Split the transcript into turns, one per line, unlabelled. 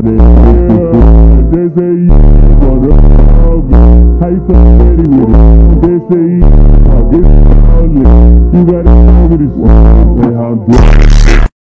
They say you wanna hug me. How you so ready with it? They say you talk, it's all lit. You gotta know what it's. Say how I'm doing.